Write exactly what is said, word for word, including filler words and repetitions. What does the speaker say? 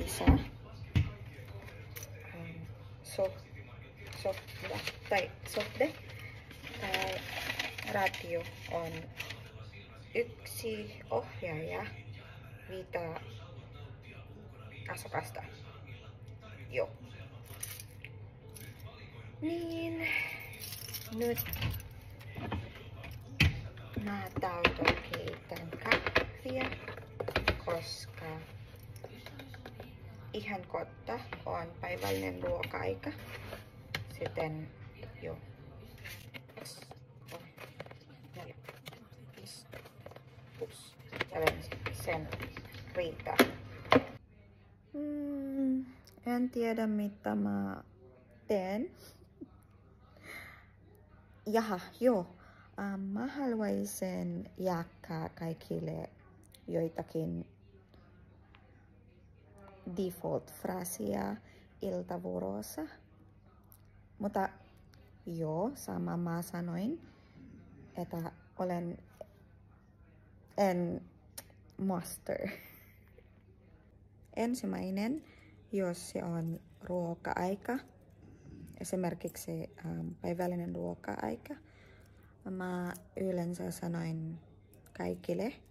isa. Um, so, sohda, tai sohde, tai radio on yksi ohjaaja viittä asukasta. Joo. Niin, nyt mä tauton keitän kahvia, koska ihan kohta on päivällinen ruoka-aika. Sitten jo. Ups, sen riittää. Mm, en tiedä mitä mä teen. Jaha, joo. Um, mä haluaisin jakaa kaikille joitakin default-fraasia iltavuorossa. Mutta joo, sama mä sanoin, että olen en master. Ensimmäinen, jos se on ruoka-aika, esimerkiksi um, päivällinen ruoka-aika, mä yleensä sanoin kaikille